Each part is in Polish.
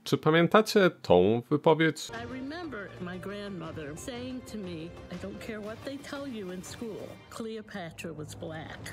Czy pamiętacie tą wypowiedź? I remember my grandmother saying to me, I don't care what they tell you in school, Cleopatra was black.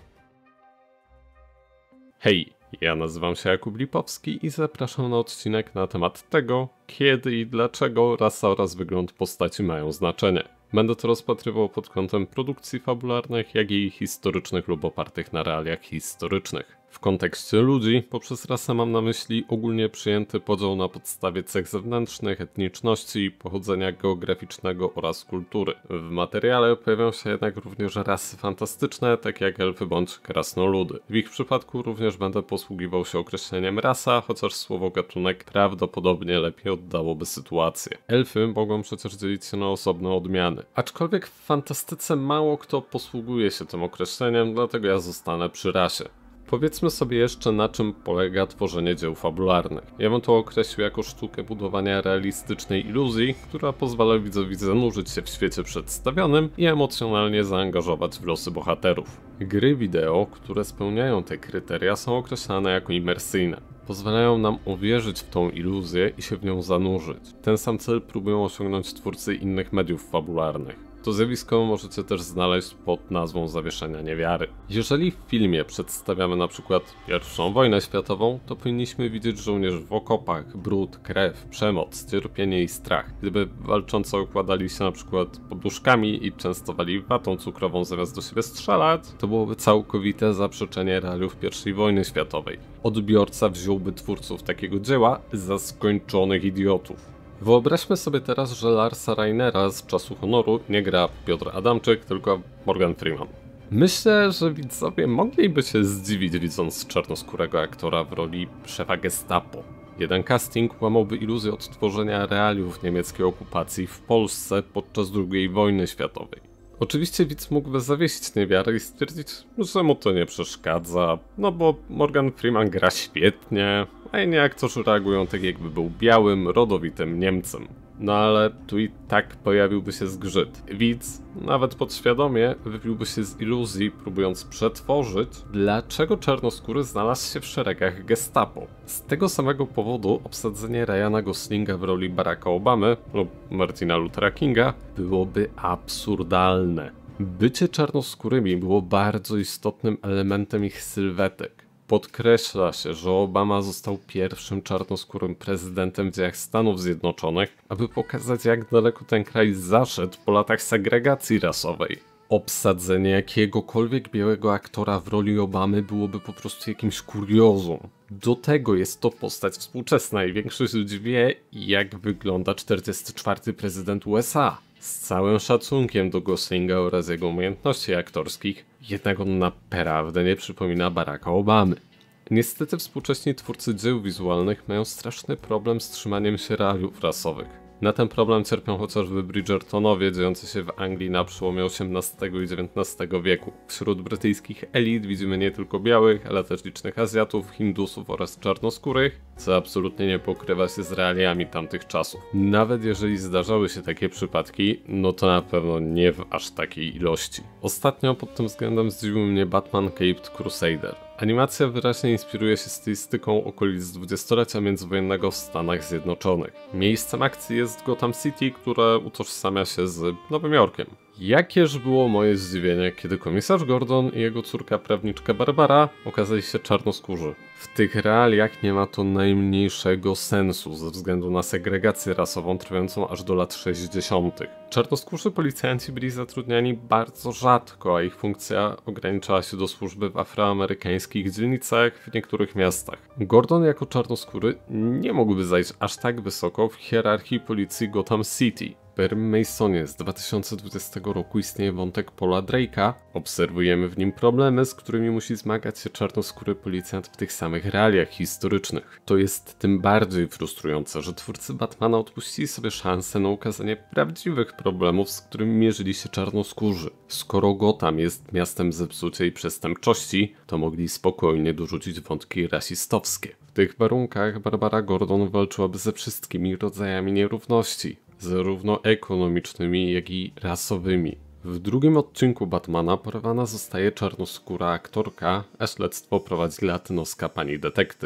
Hej, ja nazywam się Jakub Lipowski i zapraszam na odcinek na temat tego, kiedy i dlaczego rasa oraz wygląd postaci mają znaczenie. Będę to rozpatrywał pod kątem produkcji fabularnych, jak i historycznych lub opartych na realiach historycznych. W kontekście ludzi, poprzez rasę mam na myśli ogólnie przyjęty podział na podstawie cech zewnętrznych, etniczności, pochodzenia geograficznego oraz kultury. W materiale pojawią się jednak również rasy fantastyczne, takie jak elfy bądź krasnoludy. W ich przypadku również będę posługiwał się określeniem rasa, chociaż słowo gatunek prawdopodobnie lepiej oddałoby sytuację. Elfy mogą przecież dzielić się na osobne odmiany. Aczkolwiek w fantastyce mało kto posługuje się tym określeniem, dlatego ja zostanę przy rasie. Powiedzmy sobie jeszcze, na czym polega tworzenie dzieł fabularnych. Ja bym to określił jako sztukę budowania realistycznej iluzji, która pozwala widzowi zanurzyć się w świecie przedstawionym i emocjonalnie zaangażować w losy bohaterów. Gry wideo, które spełniają te kryteria, są określane jako imersyjne. Pozwalają nam uwierzyć w tą iluzję i się w nią zanurzyć. Ten sam cel próbują osiągnąć twórcy innych mediów fabularnych. To zjawisko możecie też znaleźć pod nazwą zawieszenia niewiary. Jeżeli w filmie przedstawiamy na przykład I wojnę światową, to powinniśmy widzieć żołnierzy w okopach, brud, krew, przemoc, cierpienie i strach. Gdyby walczący okładali się na przykład poduszkami i częstowali watą cukrową zamiast do siebie strzelać, to byłoby całkowite zaprzeczenie realiów I wojny światowej. Odbiorca wziąłby twórców takiego dzieła za skończonych idiotów. Wyobraźmy sobie teraz, że Larsa Rainera z Czasu Honoru nie gra Piotr Adamczyk, tylko Morgan Freeman. Myślę, że widzowie mogliby się zdziwić, widząc czarnoskórego aktora w roli szefa Gestapo. Jeden casting łamałby iluzję odtworzenia realiów niemieckiej okupacji w Polsce podczas II wojny światowej. Oczywiście widz mógłby zawiesić niewiarę i stwierdzić, że mu to nie przeszkadza, no bo Morgan Freeman gra świetnie, a inni aktorzy reagują tak, jakby był białym, rodowitym Niemcem. No ale tu i tak pojawiłby się zgrzyt. Widz, nawet podświadomie, wybiłby się z iluzji, próbując przetworzyć, dlaczego czarnoskóry znalazł się w szeregach Gestapo. Z tego samego powodu obsadzenie Ryana Goslinga w roli Baracka Obamy lub Martina Luthera Kinga byłoby absurdalne. Bycie czarnoskórymi było bardzo istotnym elementem ich sylwetek. Podkreśla się, że Obama został pierwszym czarnoskórym prezydentem w dziejach Stanów Zjednoczonych, aby pokazać, jak daleko ten kraj zaszedł po latach segregacji rasowej. Obsadzenie jakiegokolwiek białego aktora w roli Obamy byłoby po prostu jakimś kuriozum. Do tego jest to postać współczesna i większość ludzi wie, jak wygląda 44. prezydent USA. Z całym szacunkiem do Goslinga oraz jego umiejętności aktorskich, jednak on naprawdę nie przypomina Baracka Obamy. Niestety współcześni twórcy dzieł wizualnych mają straszny problem z trzymaniem się realiów rasowych. Na ten problem cierpią chociażby Bridgertonowie, dziejący się w Anglii na przełomie XVIII i XIX wieku. Wśród brytyjskich elit widzimy nie tylko białych, ale też licznych Azjatów, Hindusów oraz czarnoskórych, co absolutnie nie pokrywa się z realiami tamtych czasów. Nawet jeżeli zdarzały się takie przypadki, no to na pewno nie w aż takiej ilości. Ostatnio pod tym względem zdziwił mnie Batman Caped Crusader. Animacja wyraźnie inspiruje się stylistyką okolic dwudziestolecia międzywojennego w Stanach Zjednoczonych. Miejscem akcji jest Gotham City, które utożsamia się z Nowym Jorkiem. Jakież było moje zdziwienie, kiedy komisarz Gordon i jego córka prawniczka Barbara okazali się czarnoskórzy. W tych realiach nie ma to najmniejszego sensu ze względu na segregację rasową trwającą aż do lat 60. Czarnoskórzy policjanci byli zatrudniani bardzo rzadko, a ich funkcja ograniczała się do służby w afroamerykańskich dzielnicach w niektórych miastach. Gordon jako czarnoskóry nie mógłby zajść aż tak wysoko w hierarchii policji Gotham City. W Perry Masonie z 2020 roku istnieje wątek Paula Drake'a. Obserwujemy w nim problemy, z którymi musi zmagać się czarnoskóry policjant w tych samych realiach historycznych. To jest tym bardziej frustrujące, że twórcy Batmana odpuścili sobie szansę na ukazanie prawdziwych problemów, z którymi mierzyli się czarnoskórzy. Skoro Gotham jest miastem zepsucia i przestępczości, to mogli spokojnie dorzucić wątki rasistowskie. W tych warunkach Barbara Gordon walczyłaby ze wszystkimi rodzajami nierówności, zarówno ekonomicznymi, jak i rasowymi. W drugim odcinku Batmana porwana zostaje czarnoskóra aktorka, a śledztwo prowadzi latynoska pani detektyw.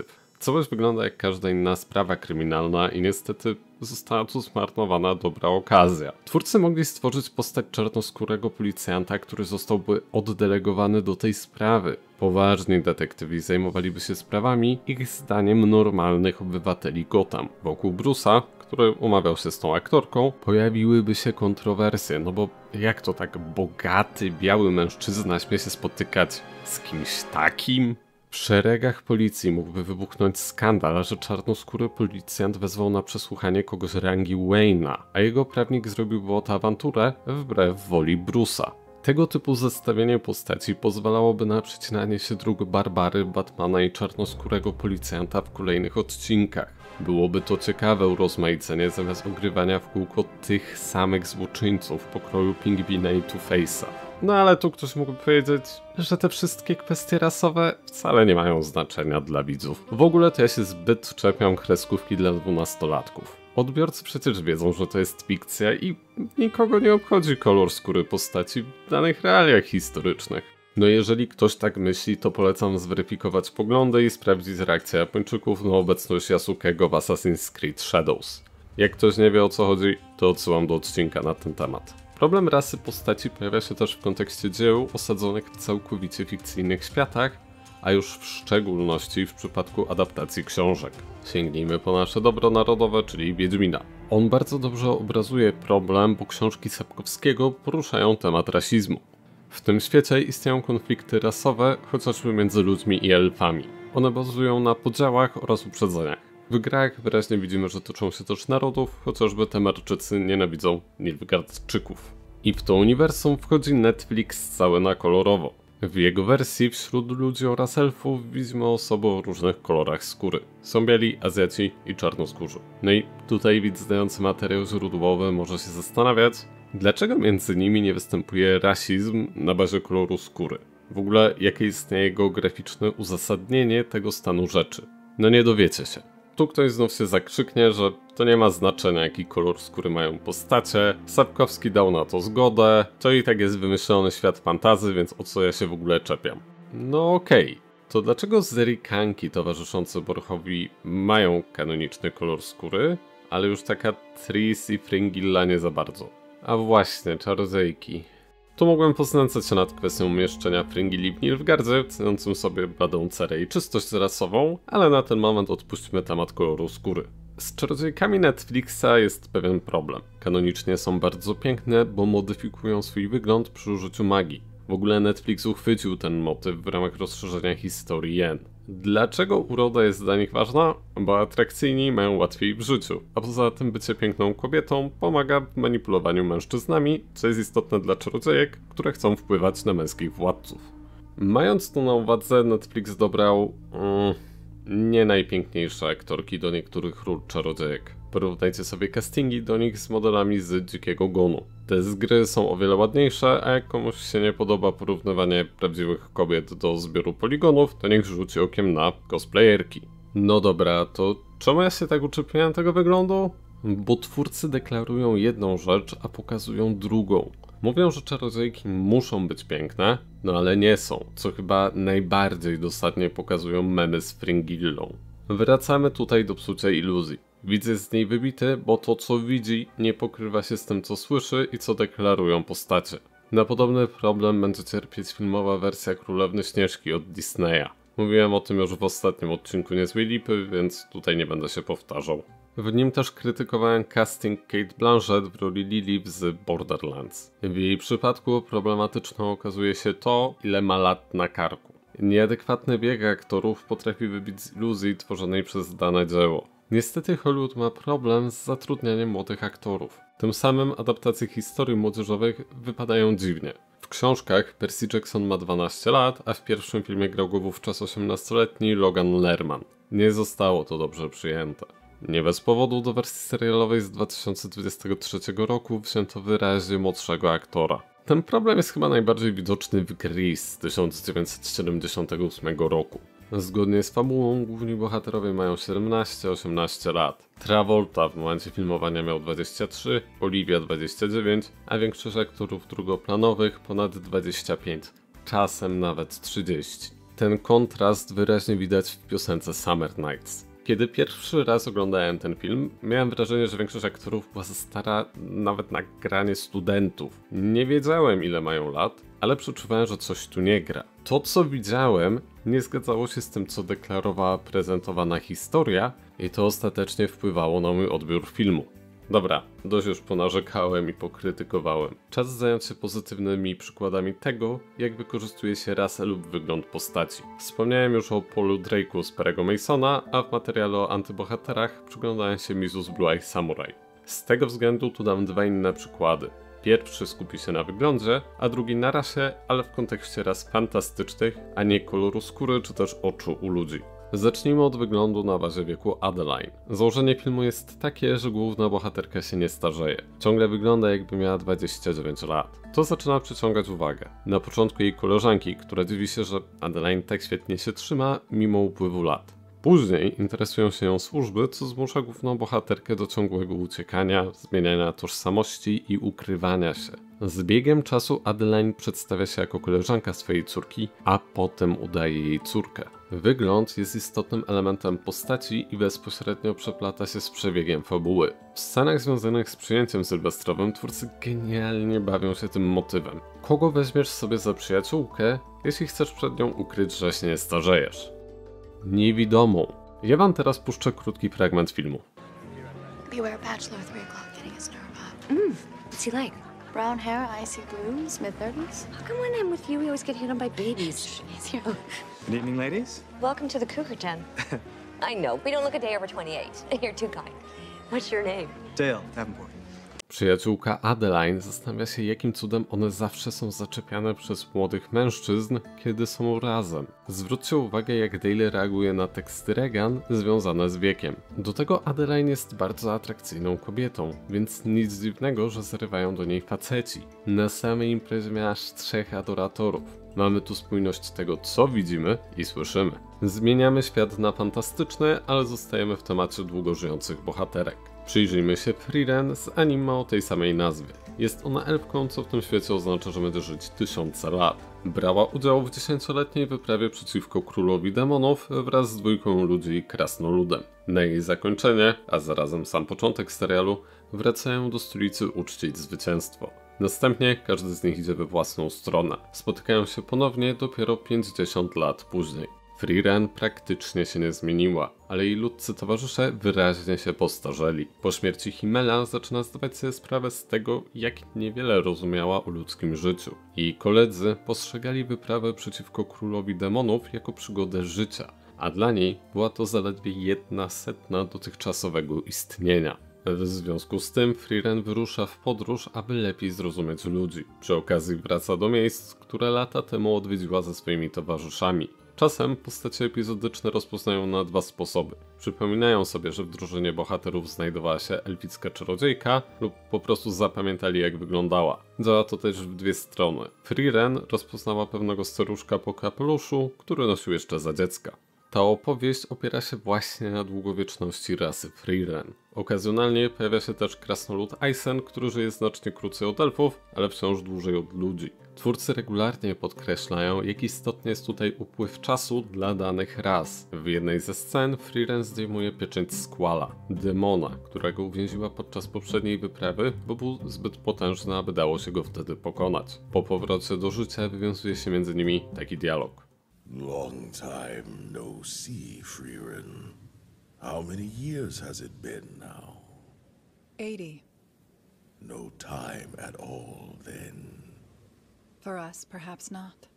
Całość wygląda jak każda inna sprawa kryminalna i niestety została tu zmarnowana dobra okazja. Twórcy mogli stworzyć postać czarnoskórego policjanta, który zostałby oddelegowany do tej sprawy. Poważni detektywi zajmowaliby się sprawami, ich zdaniem, normalnych obywateli Gotham. Wokół Bruce'a, który umawiał się z tą aktorką, pojawiłyby się kontrowersje, no bo jak to tak bogaty, biały mężczyzna śmie się spotykać z kimś takim? W szeregach policji mógłby wybuchnąć skandal, że czarnoskóry policjant wezwał na przesłuchanie kogoś rangi Wayne'a, a jego prawnik zrobiłby oto awanturę wbrew woli Bruce'a. Tego typu zestawienie postaci pozwalałoby na przecinanie się dróg Barbary, Batmana i czarnoskórego policjanta w kolejnych odcinkach. Byłoby to ciekawe urozmaicenie zamiast ogrywania w kółko tych samych złoczyńców pokroju Pingwina i Two-Face'a. No ale tu ktoś mógłby powiedzieć, że te wszystkie kwestie rasowe wcale nie mają znaczenia dla widzów. W ogóle to ja się zbyt czepiam kreskówki dla 12-latków. Odbiorcy przecież wiedzą, że to jest fikcja i nikogo nie obchodzi kolor skóry postaci w danych realiach historycznych. No jeżeli ktoś tak myśli, to polecam zweryfikować poglądy i sprawdzić reakcję Japończyków na obecność Yasukego w Assassin's Creed Shadows. Jak ktoś nie wie o co chodzi, to odsyłam do odcinka na ten temat. Problem rasy postaci pojawia się też w kontekście dzieł osadzonych w całkowicie fikcyjnych światach, a już w szczególności w przypadku adaptacji książek. Sięgnijmy po nasze dobro narodowe, czyli Wiedźmina. On bardzo dobrze obrazuje problem, bo książki Sapkowskiego poruszają temat rasizmu. W tym świecie istnieją konflikty rasowe, chociażby między ludźmi i elfami. One bazują na podziałach oraz uprzedzeniach. W grach wyraźnie widzimy, że toczą się też narodów, chociażby Temerczycy nienawidzą Nilfgaardczyków. I w to uniwersum wchodzi Netflix cały na kolorowo. W jego wersji wśród ludzi oraz elfów widzimy osoby o różnych kolorach skóry. Są biali, Azjaci i czarnoskórzy. No i tutaj widz znający materiał źródłowy może się zastanawiać, dlaczego między nimi nie występuje rasizm na bazie koloru skóry. W ogóle jakie istnieje geograficzne uzasadnienie tego stanu rzeczy. No nie dowiecie się. Tu ktoś znów się zakrzyknie, że to nie ma znaczenia jaki kolor skóry mają postacie, Sapkowski dał na to zgodę, to i tak jest wymyślony świat fantasy, więc o co ja się w ogóle czepiam. No okej, to dlaczego zerikanki towarzyszące Borchowi mają kanoniczny kolor skóry, ale już taka Tris i Fringilla nie za bardzo? A właśnie, czarodziejki. Tu mogłem poznęcać się nad kwestią umieszczenia Fringilli w Nilfgaardzie, ceniącym sobie bladą cerę i czystość rasową, ale na ten moment odpuśćmy temat koloru skóry. Z czarodziejkami Netflixa jest pewien problem. Kanonicznie są bardzo piękne, bo modyfikują swój wygląd przy użyciu magii. W ogóle Netflix uchwycił ten motyw w ramach rozszerzenia historii Yen. Dlaczego uroda jest dla nich ważna? Bo atrakcyjni mają łatwiej w życiu, a poza tym bycie piękną kobietą pomaga w manipulowaniu mężczyznami, co jest istotne dla czarodziejek, które chcą wpływać na męskich władców. Mając to na uwadze, Netflix dobrał nie najpiękniejsze aktorki do niektórych ról czarodziejek. Porównajcie sobie castingi do nich z modelami z Dzikiego Gonu. Te z gry są o wiele ładniejsze, a jak komuś się nie podoba porównywanie prawdziwych kobiet do zbioru poligonów, to niech rzuci okiem na cosplayerki. No dobra, to czemu ja się tak uczepiałem tego wyglądu? Bo twórcy deklarują jedną rzecz, a pokazują drugą. Mówią, że czarodziejki muszą być piękne, no ale nie są, co chyba najbardziej dosadnie pokazują memy z Fringillą. Wracamy tutaj do psucia iluzji. Widz jest z niej wybity, bo to co widzi nie pokrywa się z tym co słyszy i co deklarują postacie. Na podobny problem będzie cierpieć filmowa wersja Królewny Śnieżki od Disneya. Mówiłem o tym już w ostatnim odcinku Niezłej Lipy, więc tutaj nie będę się powtarzał. W nim też krytykowałem casting Cate Blanchett w roli Lily z Borderlands. W jej przypadku problematyczną okazuje się to, ile ma lat na karku. Nieadekwatny bieg aktorów potrafi wybić z iluzji tworzonej przez dane dzieło. Niestety Hollywood ma problem z zatrudnianiem młodych aktorów. Tym samym adaptacje historii młodzieżowych wypadają dziwnie. W książkach Percy Jackson ma 12 lat, a w pierwszym filmie grał go wówczas 18-letni Logan Lerman. Nie zostało to dobrze przyjęte. Nie bez powodu do wersji serialowej z 2023 roku wzięto wyraźnie młodszego aktora. Ten problem jest chyba najbardziej widoczny w Grease z 1978 roku. Zgodnie z fabułą główni bohaterowie mają 17-18 lat. Travolta w momencie filmowania miał 23, Olivia 29, a większość aktorów drugoplanowych ponad 25, czasem nawet 30. Ten kontrast wyraźnie widać w piosence Summer Nights. Kiedy pierwszy raz oglądałem ten film, miałem wrażenie, że większość aktorów była za stara nawet na granie studentów. Nie wiedziałem, ile mają lat, ale przeczuwałem, że coś tu nie gra. To, co widziałem, nie zgadzało się z tym, co deklarowała prezentowana historia i to ostatecznie wpływało na mój odbiór filmu. Dobra, dość już ponarzekałem i pokrytykowałem. Czas zająć się pozytywnymi przykładami tego, jak wykorzystuje się rasę lub wygląd postaci. Wspomniałem już o Paulu Drake'u z Perry'ego Masona, a w materiale o antybohaterach przyglądałem się Mizu z Blue Eye Samurai. Z tego względu tu dam dwa inne przykłady. Pierwszy skupi się na wyglądzie, a drugi na rasie, ale w kontekście ras fantastycznych, a nie koloru skóry czy też oczu u ludzi. Zacznijmy od wyglądu na bazie wieku Adeline. Założenie filmu jest takie, że główna bohaterka się nie starzeje. Ciągle wygląda, jakby miała 29 lat. To zaczyna przyciągać uwagę. Na początku jej koleżanki, która dziwi się, że Adeline tak świetnie się trzyma mimo upływu lat. Później interesują się ją służby, co zmusza główną bohaterkę do ciągłego uciekania, zmieniania tożsamości i ukrywania się. Z biegiem czasu Adeline przedstawia się jako koleżanka swojej córki, a potem udaje jej córkę. Wygląd jest istotnym elementem postaci i bezpośrednio przeplata się z przebiegiem fabuły. W scenach związanych z przyjęciem sylwestrowym twórcy genialnie bawią się tym motywem. Kogo weźmiesz sobie za przyjaciółkę, jeśli chcesz przed nią ukryć, że się nie starzejesz? Niewidomą. Ja wam teraz puszczę krótki fragment filmu. Beware bachelor 3 o'clock getting his nerve up. What's he like? Brown hair, icy blues, mid-30s. How come when I'm with you, we always get hit on by babies? It's you. Good evening, ladies. Welcome to the Cougar Den. I know, we don't look a day over 28. You're too kind. What's your name? Dale Davenport. Przyjaciółka Adeline zastanawia się, jakim cudem one zawsze są zaczepiane przez młodych mężczyzn, kiedy są razem. Zwróćcie uwagę, jak Dale reaguje na teksty Regan związane z wiekiem. Do tego Adeline jest bardzo atrakcyjną kobietą, więc nic dziwnego, że zarywają do niej faceci. Na samej imprezie miała aż 3 adoratorów. Mamy tu spójność tego, co widzimy i słyszymy. Zmieniamy świat na fantastyczny, ale zostajemy w temacie długo żyjących bohaterek. Przyjrzyjmy się Frieren z anime o tej samej nazwie. Jest ona elfką, co w tym świecie oznacza, że będzie żyć 1000 lat. Brała udział w 10-letniej wyprawie przeciwko królowi demonów wraz z 2 ludzi krasnoludem. Na jej zakończenie, a zarazem sam początek serialu, wracają do stolicy uczcić zwycięstwo. Następnie każdy z nich idzie we własną stronę. Spotykają się ponownie dopiero 50 lat później. Frieren praktycznie się nie zmieniła, ale jej ludcy towarzysze wyraźnie się postarzeli. Po śmierci Himmela zaczyna zdawać sobie sprawę z tego, jak niewiele rozumiała o ludzkim życiu. Jej koledzy postrzegali wyprawę przeciwko królowi demonów jako przygodę życia, a dla niej była to zaledwie 1/100 dotychczasowego istnienia. W związku z tym Frieren wyrusza w podróż, aby lepiej zrozumieć ludzi. Przy okazji wraca do miejsc, które lata temu odwiedziła ze swoimi towarzyszami. Czasem postacie epizodyczne rozpoznają na 2 sposoby. Przypominają sobie, że w drużynie bohaterów znajdowała się elficka czarodziejka lub po prostu zapamiętali, jak wyglądała. Działa to też w 2 strony. Frieren rozpoznała pewnego staruszka po kapeluszu, który nosił jeszcze za dziecka. Ta opowieść opiera się właśnie na długowieczności rasy Frieren. Okazjonalnie pojawia się też krasnolud Eisen, który żyje znacznie krócej od elfów, ale wciąż dłużej od ludzi. Twórcy regularnie podkreślają, jak istotny jest tutaj upływ czasu dla danych ras. W jednej ze scen Frieren zdejmuje pieczęć Squalla, demona, którego uwięziła podczas poprzedniej wyprawy, bo był zbyt potężny, aby dało się go wtedy pokonać. Po powrocie do życia wywiązuje się między nimi taki dialog. Long time no see, Frieren. How many years has it been now? 80. No time at all, then. For us, perhaps not.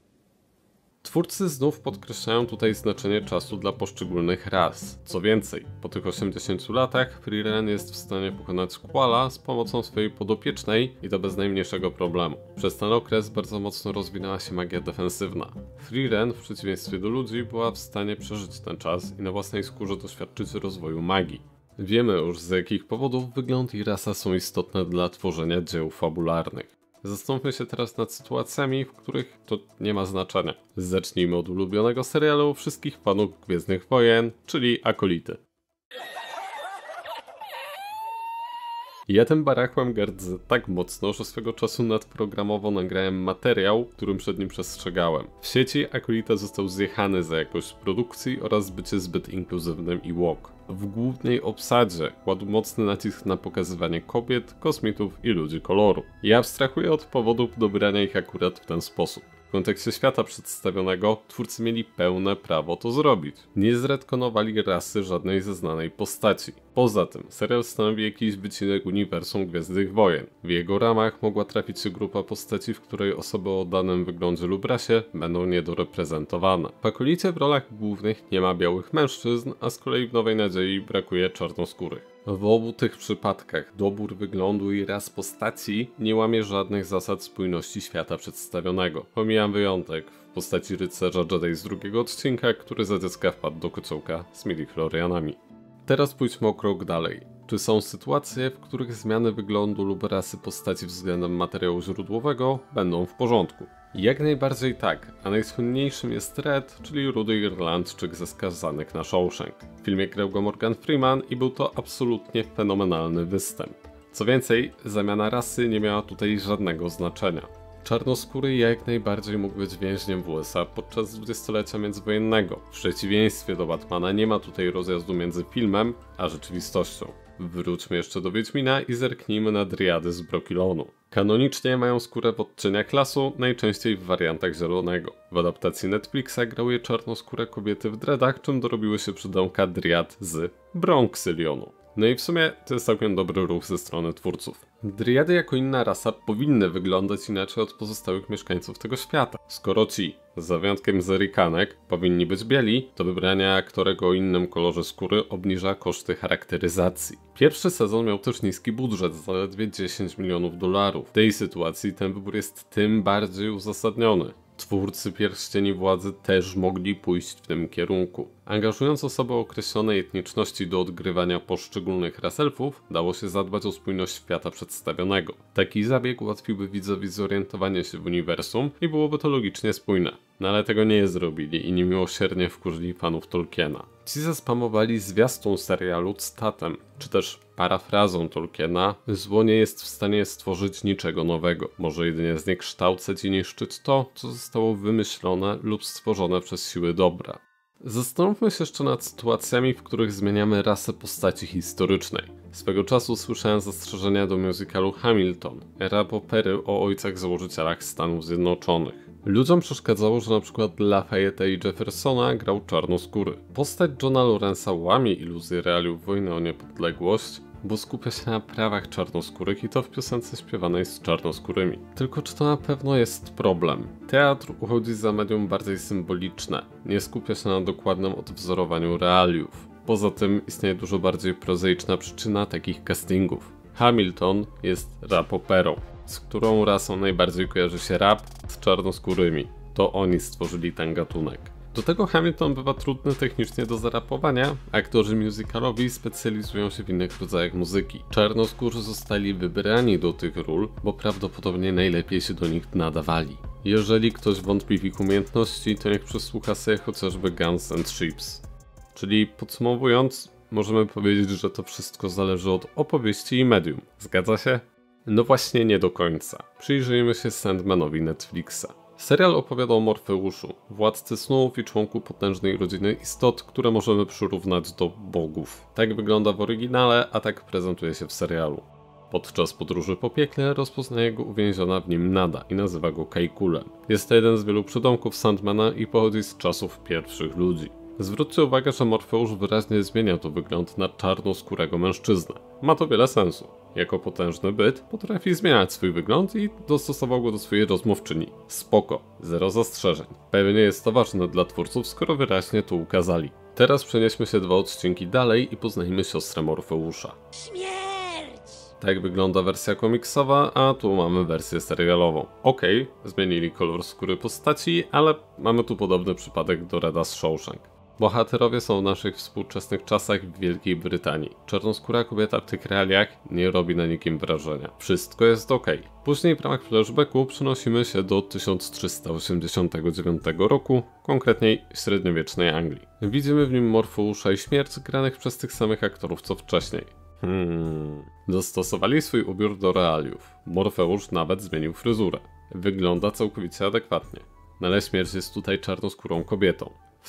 Twórcy znów podkreślają tutaj znaczenie czasu dla poszczególnych ras. Co więcej, po tych 80 latach Frieren jest w stanie pokonać Squalla z pomocą swojej podopiecznej i to bez najmniejszego problemu. Przez ten okres bardzo mocno rozwinęła się magia defensywna. Frieren, w przeciwieństwie do ludzi, była w stanie przeżyć ten czas i na własnej skórze doświadczyć rozwoju magii. Wiemy już, z jakich powodów wygląd i rasa są istotne dla tworzenia dzieł fabularnych. Zastanówmy się teraz nad sytuacjami, w których to nie ma znaczenia. Zacznijmy od ulubionego serialu wszystkich fanów Gwiezdnych Wojen, czyli Akolity. Ja tym barachłem gardzę tak mocno, że swego czasu nadprogramowo nagrałem materiał, którym przed nim przestrzegałem. W sieci Acolita został zjechany za jakość produkcji oraz bycie zbyt inkluzywnym i woke. W głównej obsadzie kładł mocny nacisk na pokazywanie kobiet, kosmitów i ludzi koloru. Ja abstrahuję od powodów dobrania ich akurat w ten sposób. W kontekście świata przedstawionego twórcy mieli pełne prawo to zrobić. Nie zretkonowali rasy żadnej ze znanej postaci. Poza tym, serial stanowi jakiś wycinek uniwersum Gwiezdnych Wojen. W jego ramach mogła trafić się grupa postaci, w której osoby o danym wyglądzie lub rasie będą niedoreprezentowane. W Acolicie w rolach głównych nie ma białych mężczyzn, a z kolei w Nowej Nadziei brakuje czarnoskórych. W obu tych przypadkach dobór wyglądu i ras postaci nie łamie żadnych zasad spójności świata przedstawionego. Pomijam wyjątek w postaci rycerza Jedi z drugiego odcinka, który za dziecka wpadł do kociołka z midichlorianami. Teraz pójdźmy o krok dalej. Czy są sytuacje, w których zmiany wyglądu lub rasy postaci względem materiału źródłowego będą w porządku? Jak najbardziej tak, a najsłynniejszym jest Red, czyli rudy Irlandczyk ze Skazanych na Shawshank. W filmie grał go Morgan Freeman i był to absolutnie fenomenalny występ. Co więcej, zamiana rasy nie miała tutaj żadnego znaczenia. Czarnoskóry jak najbardziej mógł być więźniem w USA podczas dwudziestolecia międzywojennego. W przeciwieństwie do Batmana nie ma tutaj rozjazdu między filmem a rzeczywistością. Wróćmy jeszcze do Wiedźmina i zerknijmy na driady z Brokilonu. Kanonicznie mają skórę w odcieniach lasu, najczęściej w wariantach zielonego. W adaptacji Netflixa grały je czarnoskóre kobiety w dreadach, czym dorobiły się przydomka driad z Bronxylionu. No i w sumie to jest całkiem dobry ruch ze strony twórców. Driady jako inna rasa powinny wyglądać inaczej od pozostałych mieszkańców tego świata. Skoro ci, za wyjątkiem Zerikanek, powinni być bieli, to wybranie aktorego o innym kolorze skóry obniża koszty charakteryzacji. Pierwszy sezon miał też niski budżet, zaledwie $10 milionów. W tej sytuacji ten wybór jest tym bardziej uzasadniony. Twórcy Pierścieni Władzy też mogli pójść w tym kierunku. Angażując osoby o określonej etniczności do odgrywania poszczególnych ras elfów, dało się zadbać o spójność świata przedstawionego. Taki zabieg ułatwiłby widzowi zorientowanie się w uniwersum i byłoby to logicznie spójne. No ale tego nie zrobili i niemiłosiernie wkurzyli fanów Tolkiena. Ci zaspamowali zwiastun serialu cytatem, czy też parafrazą Tolkiena: zło nie jest w stanie stworzyć niczego nowego. Może jedynie zniekształcać i niszczyć to, co zostało wymyślone lub stworzone przez siły dobra. Zastanówmy się jeszcze nad sytuacjami, w których zmieniamy rasę postaci historycznej. Swego czasu słyszałem zastrzeżenia do musicalu Hamilton, era opery o ojcach założycielach Stanów Zjednoczonych. Ludziom przeszkadzało, że np. Lafayette i Jeffersona grał czarnoskóry. Postać Johna Lawrence'a łamie iluzję realiów wojny o niepodległość, bo skupia się na prawach czarnoskórych i to w piosence śpiewanej z czarnoskórymi. Tylko czy to na pewno jest problem? Teatr uchodzi za medium bardziej symboliczne, nie skupia się na dokładnym odwzorowaniu realiów. Poza tym istnieje dużo bardziej prozaiczna przyczyna takich castingów. Hamilton jest rap operą. Z którą rasą najbardziej kojarzy się rap? Z czarnoskórymi. To oni stworzyli ten gatunek. Do tego Hamilton bywa trudny technicznie do zarapowania, a aktorzy musicalowi specjalizują się w innych rodzajach muzyki. Czarnoskórzy zostali wybrani do tych ról, bo prawdopodobnie najlepiej się do nich nadawali. Jeżeli ktoś wątpi w ich umiejętności, to niech przesłucha sobie chociażby Guns and Ships. Czyli podsumowując, możemy powiedzieć, że to wszystko zależy od opowieści i medium. Zgadza się? No właśnie nie do końca. Przyjrzyjmy się Sandmanowi Netflixa. Serial opowiada o Morfeuszu, władcy snów i członku potężnej rodziny istot, które możemy przyrównać do bogów. Tak wygląda w oryginale, a tak prezentuje się w serialu. Podczas podróży po piekle rozpoznaje go uwięziona w nim Nada i nazywa go Kajkulem. Jest to jeden z wielu przydomków Sandmana i pochodzi z czasów pierwszych ludzi. Zwróćcie uwagę, że Morfeusz wyraźnie zmienia tu wygląd na czarnoskórego mężczyznę. Ma to wiele sensu. Jako potężny byt potrafi zmieniać swój wygląd i dostosował go do swojej rozmówczyni. Spoko, zero zastrzeżeń. Pewnie jest to ważne dla twórców, skoro wyraźnie to ukazali. Teraz przenieśmy się 2 odcinki dalej i poznajmy siostrę Morfeusza. Śmierć! Tak wygląda wersja komiksowa, a tu mamy wersję serialową. Okej, zmienili kolor skóry postaci, ale mamy tu podobny przypadek do Reda z Shawshank. Bohaterowie są w naszych współczesnych czasach w Wielkiej Brytanii. Czarnoskóra kobieta w tych realiach nie robi na nikim wrażenia. Wszystko jest ok. Później w ramach flashbacku przenosimy się do 1389 roku, konkretniej średniowiecznej Anglii. Widzimy w nim Morfeusza i Śmierć granych przez tych samych aktorów co wcześniej. Dostosowali swój ubiór do realiów. Morfeusz nawet zmienił fryzurę. Wygląda całkowicie adekwatnie. No ale śmierć jest tutaj czarnoskórą kobietą. W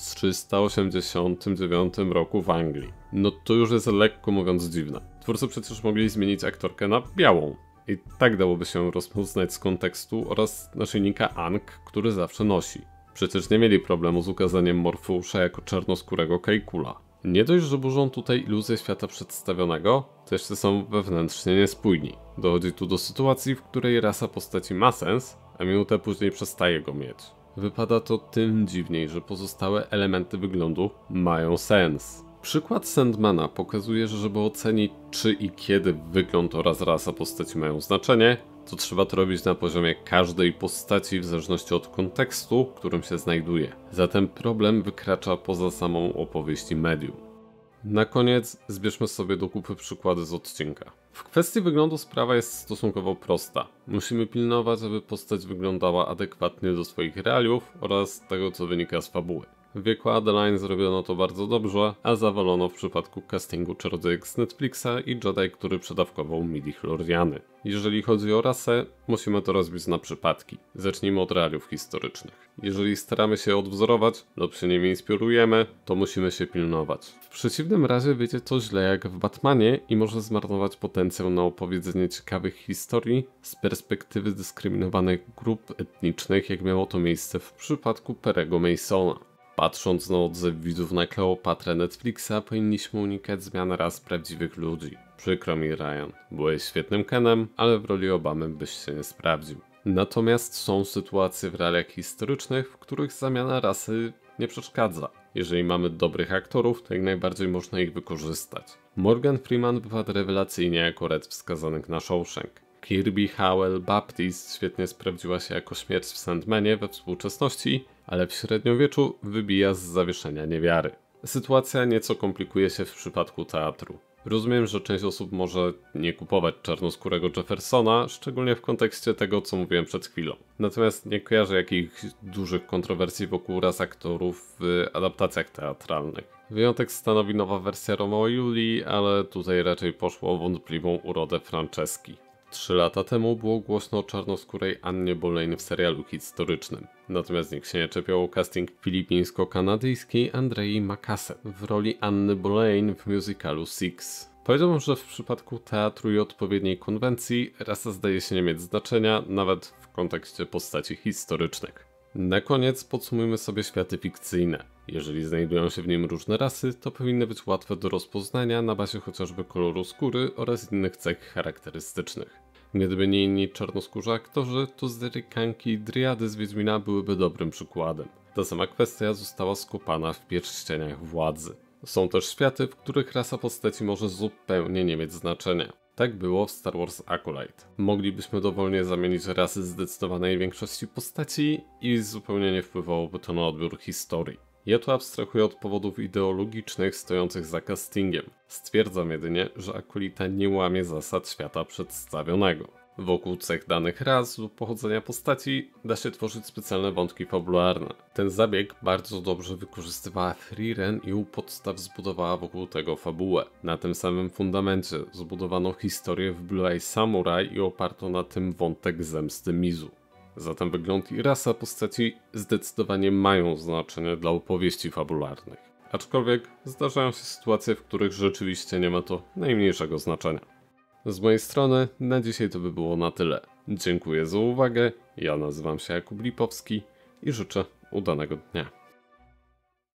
1389 roku w Anglii. No to już jest lekko mówiąc dziwne. Twórcy przecież mogli zmienić aktorkę na białą. I tak dałoby się rozpoznać z kontekstu oraz naszyjnika Ankh, który zawsze nosi. Przecież nie mieli problemu z ukazaniem Morfeusza jako czarnoskórego Kejkula. Nie dość, że burzą tutaj iluzję świata przedstawionego, to jeszcze są wewnętrznie niespójni. Dochodzi tu do sytuacji, w której rasa postaci ma sens, a minutę później przestaje go mieć. Wypada to tym dziwniej, że pozostałe elementy wyglądu mają sens. Przykład Sandmana pokazuje, że żeby ocenić, czy i kiedy wygląd oraz rasa postaci mają znaczenie, to trzeba to robić na poziomie każdej postaci w zależności od kontekstu, w którym się znajduje. Zatem problem wykracza poza samą opowieść i medium. Na koniec zbierzmy sobie do kupy przykłady z odcinka. W kwestii wyglądu sprawa jest stosunkowo prosta. Musimy pilnować, aby postać wyglądała adekwatnie do swoich realiów oraz tego, co wynika z fabuły. W wieku Adeline zrobiono to bardzo dobrze, a zawalono w przypadku castingu czarodziejek z Netflixa i Jedi, który przedawkował midi-chloriany. Jeżeli chodzi o rasę, musimy to rozbić na przypadki. Zacznijmy od realiów historycznych. Jeżeli staramy się odwzorować lub się nimi inspirujemy, to musimy się pilnować. W przeciwnym razie wyjdzie to źle jak w Batmanie i może zmarnować potencjał na opowiedzenie ciekawych historii z perspektywy dyskryminowanych grup etnicznych, jak miało to miejsce w przypadku Perry'ego Masona. Patrząc na odzew widzów na Kleopatrę Netflixa, powinniśmy unikać zmian ras prawdziwych ludzi. Przykro mi, Ryan. Byłeś świetnym Kenem, ale w roli Obamy byś się nie sprawdził. Natomiast są sytuacje w realiach historycznych, w których zamiana rasy nie przeszkadza. Jeżeli mamy dobrych aktorów, to jak najbardziej można ich wykorzystać. Morgan Freeman wypadł rewelacyjnie jako Red wskazanych na Shawshank. Kirby Howell Baptist świetnie sprawdziła się jako śmierć w Sandmanie we współczesności, ale w średniowieczu wybija z zawieszenia niewiary. Sytuacja nieco komplikuje się w przypadku teatru. Rozumiem, że część osób może nie kupować czarnoskórego Jeffersona, szczególnie w kontekście tego, co mówiłem przed chwilą. Natomiast nie kojarzę jakichś dużych kontrowersji wokół ras aktorów w adaptacjach teatralnych. Wyjątek stanowi nowa wersja Romeo i Julii, ale tutaj raczej poszło o wątpliwą urodę Franceski. 3 lata temu było głośno o czarnoskórej Annie Boleyn w serialu historycznym. Natomiast nikt się nie czepiał o casting filipińsko-kanadyjskiej Andrei Macase w roli Anny Boleyn w musicalu Six. Powiedziałbym, że w przypadku teatru i odpowiedniej konwencji rasa zdaje się nie mieć znaczenia, nawet w kontekście postaci historycznych. Na koniec podsumujmy sobie światy fikcyjne. Jeżeli znajdują się w nim różne rasy, to powinny być łatwe do rozpoznania na bazie chociażby koloru skóry oraz innych cech charakterystycznych. Gdyby nie inni czarnoskórzy aktorzy, to Zerikanki i Driady z Wiedźmina byłyby dobrym przykładem. Ta sama kwestia została skopana w Pierścieniach Władzy. Są też światy, w których rasa postaci może zupełnie nie mieć znaczenia. Tak było w Star Wars Acolyte. Moglibyśmy dowolnie zamienić rasy zdecydowanej większości postaci i zupełnie nie wpływałoby to na odbiór historii. Ja tu abstrahuję od powodów ideologicznych stojących za castingiem. Stwierdzam jedynie, że Akolita nie łamie zasad świata przedstawionego. Wokół cech danych ras lub pochodzenia postaci da się tworzyć specjalne wątki fabularne. Ten zabieg bardzo dobrze wykorzystywała Frieren i u podstaw zbudowała wokół tego fabułę. Na tym samym fundamencie zbudowano historię w Blue Eye Samurai i oparto na tym wątek zemsty Mizu. Zatem wygląd i rasa postaci zdecydowanie mają znaczenie dla opowieści fabularnych. Aczkolwiek zdarzają się sytuacje, w których rzeczywiście nie ma to najmniejszego znaczenia. Z mojej strony na dzisiaj to by było na tyle. Dziękuję za uwagę, ja nazywam się Jakub Lipowski i życzę udanego dnia.